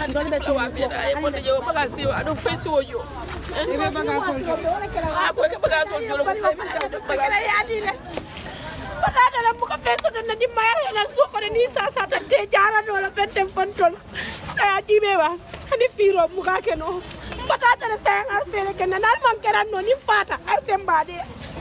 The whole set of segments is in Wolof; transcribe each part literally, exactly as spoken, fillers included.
Don't be so happy. I want to go back and see. I don't face you. You never got so good. I work back so good. But I don't know if I'm going to marry and so for the Nisa Saturday, Jara, or a Ventum Fonton. Say, Jimewa, and if you are Mugakeno. But I don't think I'll feel like an Alman can know him fatter as somebody.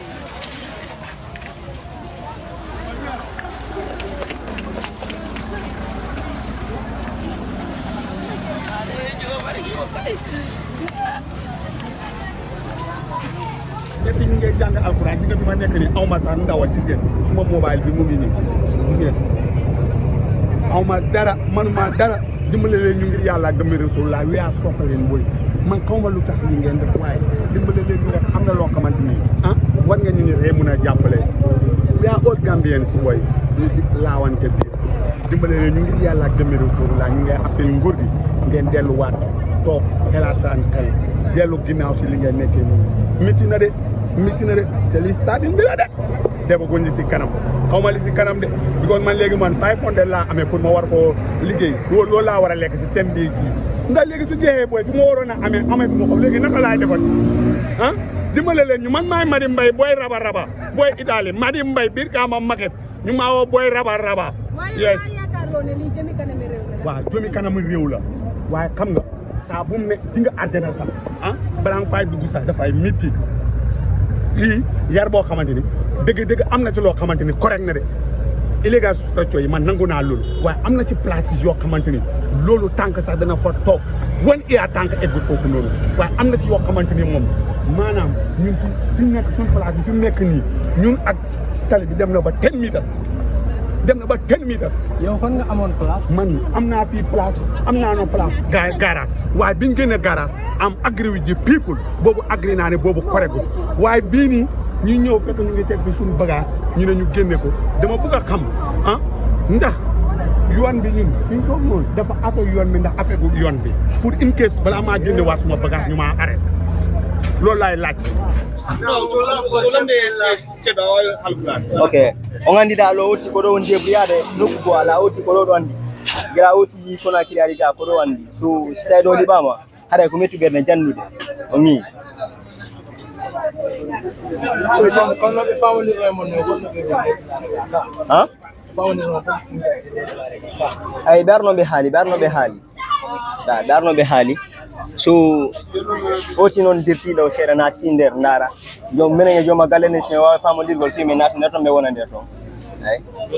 ñepp ñi ngay jàng alcorane ci nga nek ni awma sa ndaw ci ngeen suma mobile bi mu ngi ni ci ngeen awma dara manuma dara dimbale leen ñu ngir yalla gëm rasulullah wi ya soxal leen boy man xawma lu tax li ngeen def way dimbale leen ñu rek am na lo xamanteni ah war ngeen ñu ni ré mëna jappalé ya all Gambien ci boy di lawante bi dimbale leen ñu ngir yalla gëm rasulullah ñu ngay appel nguur gi ngeen delu waat tok xelaatan xel delu ginaaw ci li ngeen nekké ni metti na de metti na de te li starting bi la de deba goñ li ci kanam xawma li ci kanam de because man légui man five hundred la amé pour ma war ko liggéey loolu la wara lek ci ten days yi ndax légui su jéxé boy fi mo warona amé amé fi mo ko légui naka lay defal han dimbalé leen ñu man may Madi Mbay boy raba raba boy Italie Madi Mbay Brikama market ñu ma wo boy raba raba yes wa jëmi kanam réew la waye xam nga sa bu ne ci nga aljana sax ah balang fay dugg sax da fay metti li yar bo xamanteni deug deug amna ci lo xamanteni correct na de illégal structure yi man nanguna lolu waye amna ci place yo xamanteni lolu tank sax dana fa tok won iya tank eggu fofu nonu waye amna ci yo xamanteni mom manam ñun fi nek sun place bi fi nek ni ñun ak tali bi dem na ba ten meters dem na ba ten meters yow fan nga amone place man amna fi place amna no place garage waye biñu gëna garage am agree with the people bobu agree na ne bobu correct waye bi ni ñu ñëw fekk ñu ngi tek fi suñu bagage ñu ne ñu génné ko dama bëgg xam ah ndax yoon bi ñun fiñ ko non dafa affaire yoon bi ndax affaire yoon bi pour in case bala ma génné waat suma bagage ñu ma arrest lool lay laaj okay on andi da lo wuti ko do wonde buyade nokku go ala wuti ko do andi gra wuti ko na kiri ga ko do andi so stay do libama hada ko metti berne jannude o ngi ko jam ko no be family e mon no ko no be ha family no ay berno be hali berno be hali da berno be hali so oti non dirti do sera nati nder ndara jom menenge joma galene se wa family gol fi me nati neto me wona nder to ay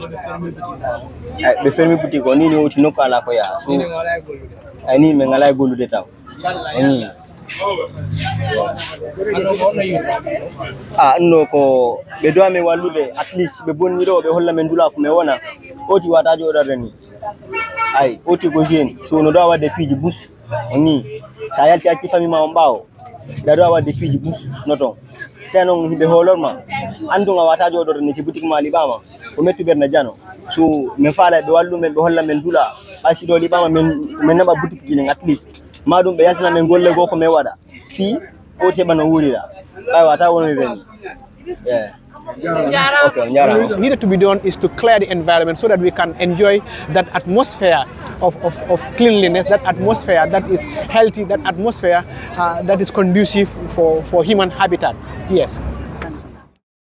ay be fermi boutique ko ni ni oti nokko ala ko ya so ay ni me ngala golude taw ni ah no ko be do ame wallude at least be bonni do be holla men dula ko me wona oti wata jodare ni ay oti go jen so no do wade piji bus ni sa yalti acci fami ma mbaaw da do wade piji bus noton senon himbe holorma andunga wata jodore ni ci boutique mali bama ko metti berna jano so men faala be wallu men be holla men dula asi do li bama men men naba boutique ji at least madum be yaltina men golle go ko me wada fi o tebana wurira ay wata woni ren yeah okay, what needed to be done is to clear the environment so that we can enjoy that atmosphere of, of, of cleanliness, that atmosphere that is healthy, that atmosphere uh, that is conducive for, for human habitat. Yes.